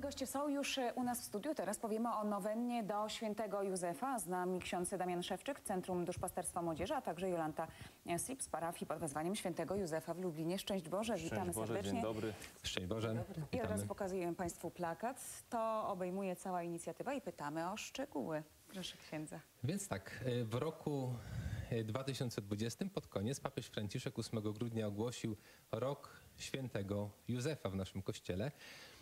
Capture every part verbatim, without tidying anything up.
goście są już u nas w studiu. Teraz powiemy o nowennie do świętego Józefa. Z nami ksiądz Damian Szewczyk, Centrum Duszpasterstwa Młodzieży, a także Jolanta Sip z parafii pod wezwaniem świętego Józefa w Lublinie. Szczęść Boże, Szczęść witamy Boże, serdecznie. Dzień dobry. Szczęść Boże. Dobry. I od razu pokazuję Państwu plakat. To obejmuje cała inicjatywa i pytamy o szczegóły. Proszę księdza. Więc tak, w roku dwa tysiące dwudziestym pod koniec papież Franciszek ósmego grudnia ogłosił rok świętego Józefa w naszym kościele.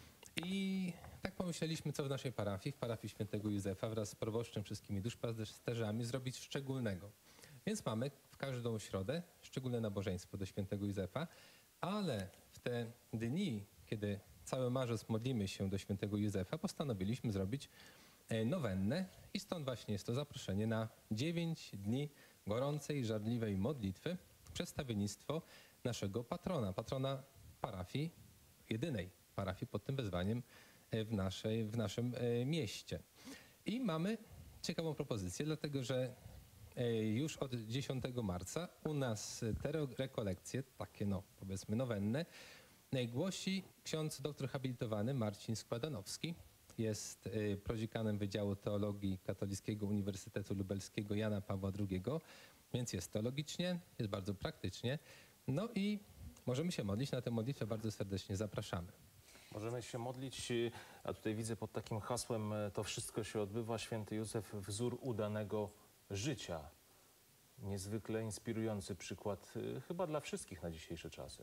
I tak pomyśleliśmy, co w naszej parafii, w parafii świętego Józefa wraz z proboszczem, wszystkimi duszpasterzami zrobić szczególnego. Więc mamy w każdą środę szczególne nabożeństwo do świętego Józefa, ale w te dni, kiedy cały marzec modlimy się do świętego Józefa, postanowiliśmy zrobić nowennę i stąd właśnie jest to zaproszenie na dziewięć dni gorącej, żarliwej modlitwy, przedstawiennictwo naszego patrona, patrona parafii, jedynej parafii pod tym wezwaniem w, naszej, w naszym mieście. I mamy ciekawą propozycję, dlatego że już od dziesiątego marca u nas te rekolekcje, takie no powiedzmy nowenne, głosi ksiądz doktor habilitowany Marcin Składanowski. Jest prodziekanem Wydziału Teologii Katolickiego Uniwersytetu Lubelskiego Jana Pawła drugiego, więc jest teologicznie, jest bardzo praktycznie. No i możemy się modlić, na tę modlitwę bardzo serdecznie zapraszamy. Możemy się modlić, a tutaj widzę pod takim hasłem to wszystko się odbywa. Święty Józef, wzór udanego życia. Niezwykle inspirujący przykład chyba dla wszystkich na dzisiejsze czasy.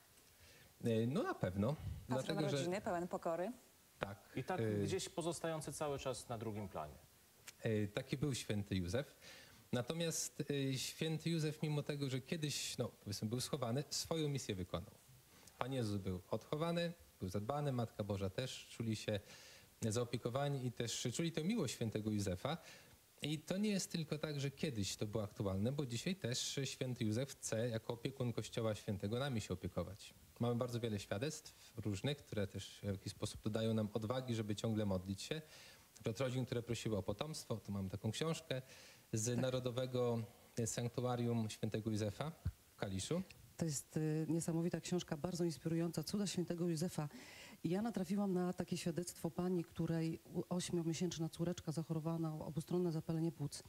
No na pewno. Patron Dlatego, rodziny, że... pełen pokory. Tak. I tak y... gdzieś pozostający cały czas na drugim planie. Y... Taki był święty Józef. Natomiast y... święty Józef, mimo tego, że kiedyś, no powiedzmy, był schowany, swoją misję wykonał. Pan Jezus był odchowany, był zadbany, Matka Boża też czuli się zaopiekowani i też czuli tę miłość świętego Józefa. I to nie jest tylko tak, że kiedyś to było aktualne, bo dzisiaj też święty Józef chce jako opiekun Kościoła Świętego nami się opiekować. Mamy bardzo wiele świadectw różnych, które też w jakiś sposób dodają nam odwagi, żeby ciągle modlić się. Od rodzin, które prosiły o potomstwo, tu mamy taką książkę z tak. Narodowego Sanktuarium Świętego Józefa w Kaliszu. To jest y, niesamowita książka, bardzo inspirująca, Cuda świętego Józefa. I ja natrafiłam na takie świadectwo pani, której ośmiomiesięczna córeczka zachorowała na obustronne zapalenie płuc.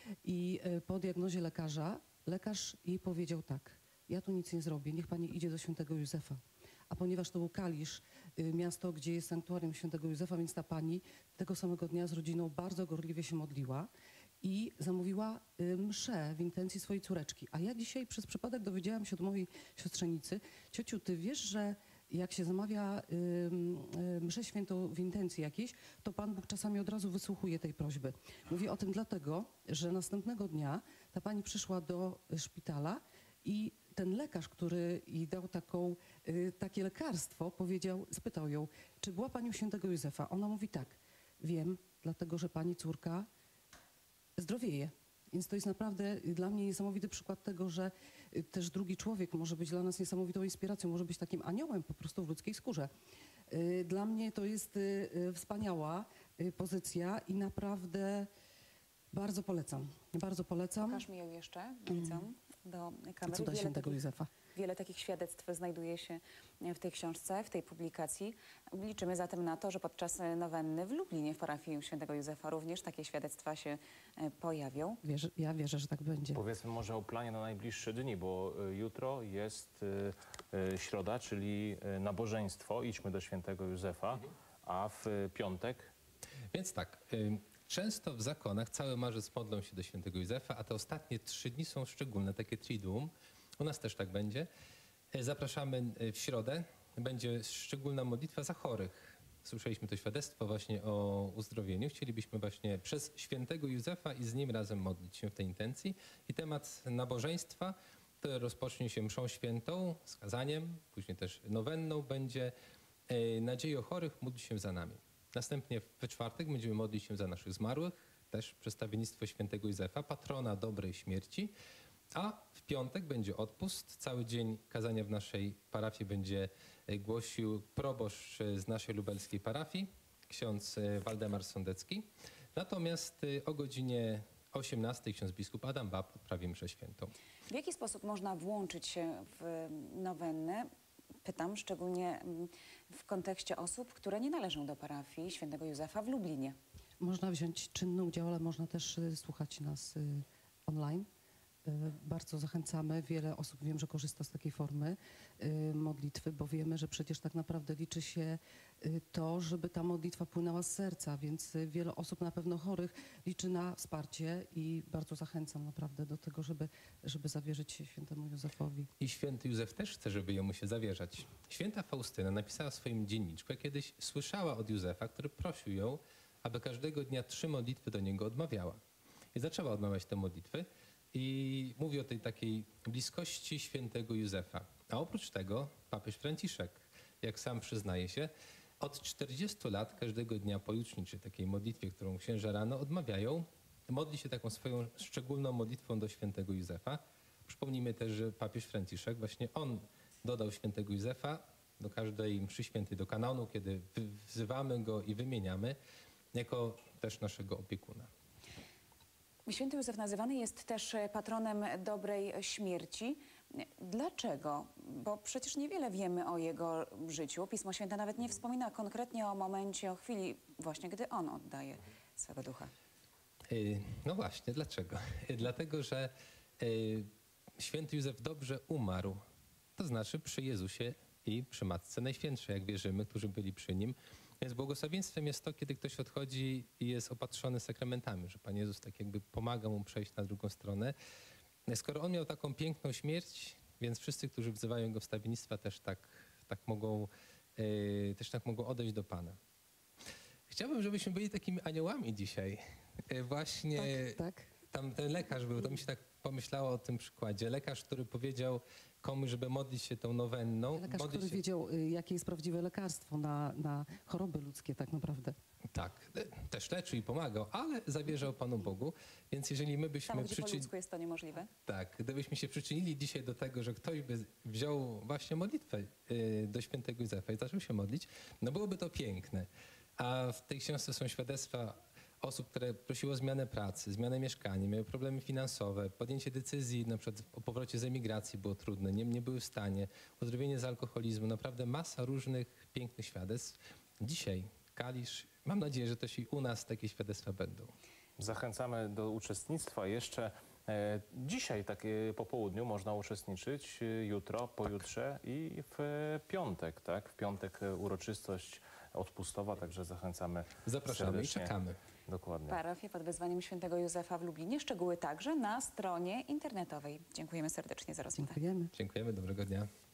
I y, po diagnozie lekarza, lekarz jej powiedział tak: ja tu nic nie zrobię, niech pani idzie do świętego Józefa. A ponieważ to był Kalisz, y, miasto, gdzie jest sanktuarium świętego Józefa, więc ta pani tego samego dnia z rodziną bardzo gorliwie się modliła i zamówiła y, mszę w intencji swojej córeczki. A ja dzisiaj przez przypadek dowiedziałam się od mojej siostrzenicy: ciociu, ty wiesz, że jak się zamawia y, y, mszę świętą w intencji jakiejś, to Pan Bóg czasami od razu wysłuchuje tej prośby. Mówię o tym dlatego, że następnego dnia ta pani przyszła do szpitala i ten lekarz, który jej dał taką, y, takie lekarstwo, powiedział, spytał ją, czy była pani u świętego Józefa? Ona mówi tak: wiem, dlatego że pani córka zdrowieje. Więc to jest naprawdę dla mnie niesamowity przykład tego, że też drugi człowiek może być dla nas niesamowitą inspiracją, może być takim aniołem po prostu w ludzkiej skórze. Dla mnie to jest wspaniała pozycja i naprawdę bardzo polecam. Bardzo polecam. Pokaż mi ją jeszcze, widzę, mm. do kamery. Cuda wiele świętego takich, Józefa. Wiele takich świadectw znajduje się w tej książce, w tej publikacji. Liczymy zatem na to, że podczas nowenny w Lublinie w parafii świętego Józefa również takie świadectwa się pojawią. Wierzę, ja wierzę, że tak będzie. Powiedzmy może o planie na najbliższe dni, bo jutro jest y, y, środa, czyli nabożeństwo, idźmy do świętego Józefa, mhm. a w piątek? Więc tak, y często w zakonach cały marzec modlą się do świętego Józefa, a te ostatnie trzy dni są szczególne, takie triduum. U nas też tak będzie. Zapraszamy w środę. Będzie szczególna modlitwa za chorych. Słyszeliśmy to świadectwo właśnie o uzdrowieniu. Chcielibyśmy właśnie przez świętego Józefa i z nim razem modlić się w tej intencji. I temat nabożeństwa to rozpocznie się mszą świętą, z kazaniem, później też nowenną będzie nadzieję o chorych, módl się za nami. Następnie we czwartek będziemy modlić się za naszych zmarłych, też przedstawiennictwo świętego Józefa, patrona dobrej śmierci, a w piątek będzie odpust. Cały dzień kazania w naszej parafii będzie głosił proboszcz z naszej lubelskiej parafii, ksiądz Waldemar Sądecki. Natomiast o godzinie osiemnastej ksiądz biskup Adam Bab odprawi mszę świętą. W jaki sposób można włączyć się w nowennę? Pytam szczególnie mm, w kontekście osób, które nie należą do parafii świętego Józefa w Lublinie. Można wziąć czynny udział, ale można też y, słuchać nas y, online. Y, Bardzo zachęcamy. Wiele osób wiem, że korzysta z takiej formy y, modlitwy, bo wiemy, że przecież tak naprawdę liczy się y, to, żeby ta modlitwa płynęła z serca, więc y, wiele osób na pewno chorych liczy na wsparcie i bardzo zachęcam naprawdę do tego, żeby, żeby zawierzyć się świętemu Józefowi. I święty Józef też chce, żeby jemu się zawierzać. Święta Faustyna napisała w swoim dzienniczku, jak kiedyś słyszała od Józefa, który prosił ją, aby każdego dnia trzy modlitwy do niego odmawiała. I zaczęła odmawiać te modlitwy i mówi o tej takiej bliskości świętego Józefa. A oprócz tego papież Franciszek, jak sam przyznaje się, od czterdziestu lat każdego dnia pojutrzniczy takiej modlitwie, którą księża rano odmawiają, modli się taką swoją szczególną modlitwą do świętego Józefa. Przypomnijmy też, że papież Franciszek, właśnie on dodał świętego Józefa do każdej mszy świętej, do kanonu, kiedy wy- wzywamy go i wymieniamy, jako też naszego opiekuna. Święty Józef nazywany jest też patronem dobrej śmierci. Dlaczego? Bo przecież niewiele wiemy o jego życiu. Pismo Święte nawet nie wspomina konkretnie o momencie, o chwili właśnie, gdy on oddaje swego ducha. Y, No właśnie, dlaczego? Y, Dlatego, że y, święty Józef dobrze umarł, to znaczy przy Jezusie i przy Matce Najświętszej, jak wierzymy, którzy byli przy Nim. Więc błogosławieństwem jest to, kiedy ktoś odchodzi i jest opatrzony sakramentami, że Pan Jezus tak jakby pomaga mu przejść na drugą stronę. Skoro On miał taką piękną śmierć, więc wszyscy, którzy wzywają Go wstawiennictwa, też tak, tak mogą, y, też tak mogą odejść do Pana. Chciałbym, żebyśmy byli takimi aniołami dzisiaj. Y, Właśnie Tak, tak. tam ten lekarz był, to mi się tak pomyślało o tym przykładzie. Lekarz, który powiedział komuś, żeby modlić się tą nowenną. Lekarz, modlić który się... wiedział, y, jakie jest prawdziwe lekarstwo na, na choroby ludzkie tak naprawdę. Tak, e, też leczył i pomagał, ale zawierzał Panu Bogu. Więc jeżeli my Tam, byśmy gdzie po przyczynili... ludzku jest to niemożliwe. Tak, gdybyśmy się przyczynili dzisiaj do tego, że ktoś by wziął właśnie modlitwę y, do świętego Józefa i zaczął się modlić, no byłoby to piękne. A w tej książce są świadectwa osób, które prosiły o zmianę pracy, zmianę mieszkania, miały problemy finansowe, podjęcie decyzji na przykład o powrocie z emigracji było trudne, nie, nie były w stanie, uzdrowienie z alkoholizmu, naprawdę masa różnych pięknych świadectw. Dzisiaj Kalisz, mam nadzieję, że też i u nas takie świadectwa będą. Zachęcamy do uczestnictwa jeszcze. E, dzisiaj tak e, po południu można uczestniczyć, e, jutro, pojutrze i w e, piątek, tak? W piątek e, uroczystość odpustowa, także zachęcamy Zapraszamy serdecznie. i czekamy. Dokładnie. Parafia pod wezwaniem świętego Józefa w Lublinie. Szczegóły także na stronie internetowej. Dziękujemy serdecznie za rozmowę. Dziękujemy. Dziękujemy, dobrego dnia.